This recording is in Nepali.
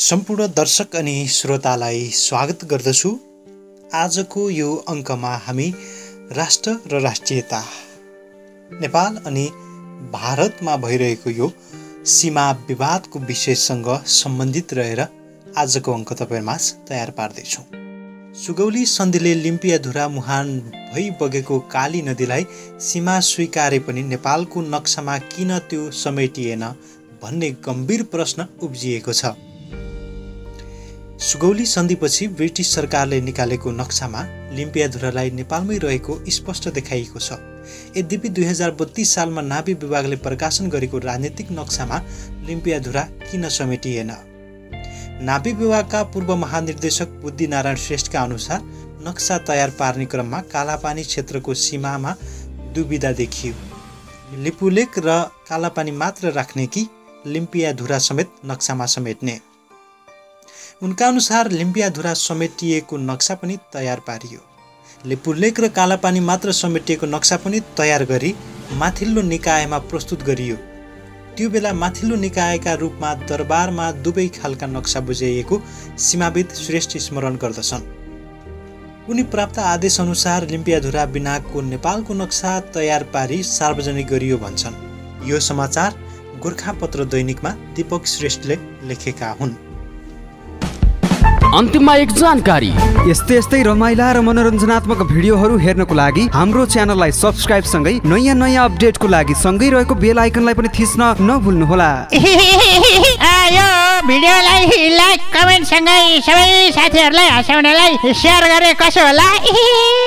सम्पूर्ण दर्शक अनि श्रोतालाई स्वागत गर्दछु। आजको यो अङ्कमा हामी राष्ट्र र राष्ट्रियता, नेपाल अनि भारतमा भइरहेको यो सीमा विवादको विषयसँग सम्बन्धित रहेर आजको अङ्क तपाईहरुमाझ तयार पार्दैछौँ। सुगौली सन्धिले लिम्पियाधुरा मुहान भई बगेको काली नदीलाई सीमा स्वीकारे पनि नेपालको नक्सामा किन त्यो समेटिएन भन्ने गम्भीर प्रश्न उब्जिएको छ। सुगौली सन्धिपछि ब्रिटिस सरकारले निकालेको नक्सामा लिम्पियाधुरालाई नेपालमै रहेको स्पष्ट देखाइएको छ। यद्यपि 2032 सालमा नाभी विभागले प्रकाशन गरेको राजनीतिक नक्सामा लिम्पियाधुरा किन समेटिएन? नाभी विभागका पूर्व महानिर्देशक बुद्धिनारायण श्रेष्ठका अनुसार नक्सा तयार पार्ने क्रममा कालापानी क्षेत्रको सीमामा दुविधा देखियो। लिपुलेक र कालापानी मात्र राख्ने कि लिम्पियाधुरा समेत नक्सामा समेट्ने? उनका अनुसार लिम्पियाधुरा समेटिएको नक्सा पनि तयार पारियो। लिपुलेक र कालापानी मात्र समेटिएको नक्सा पनि तयार गरी माथिल्लो निकायमा प्रस्तुत गरियो। त्यो बेला माथिल्लो निकायका रूपमा दरबारमा दुवै खालका नक्सा बुझाइएको सीमाविद श्रेष्ठ स्मरण गर्दछन्। उनी प्राप्त आदेश अनुसार लिम्पियाधुरा बिनाको नेपालको नक्सा तयार पारी सार्वजनिक गरियो भन्छन्। यो समाचार गोरखापत्र दैनिकमा दीपक श्रेष्ठले लेखेका हुन्। अन्तिममा एक जानकारी, यस्तै रमाइला र मनोरञ्जनात्मक भिडियोहरू हेर्नको लागि हाम्रो च्यानललाई सब्स्क्राइब सँगै नयाँ अपडेटको लागि सँगै रहेको बेल आइकनलाई पनि थिच्न नभुल्नुहोला। यो भिडियोलाई लाइक कमेन्ट सँगै सबै साथीहरूलाई हँसाउनलाई शेयर गरे कसो होला।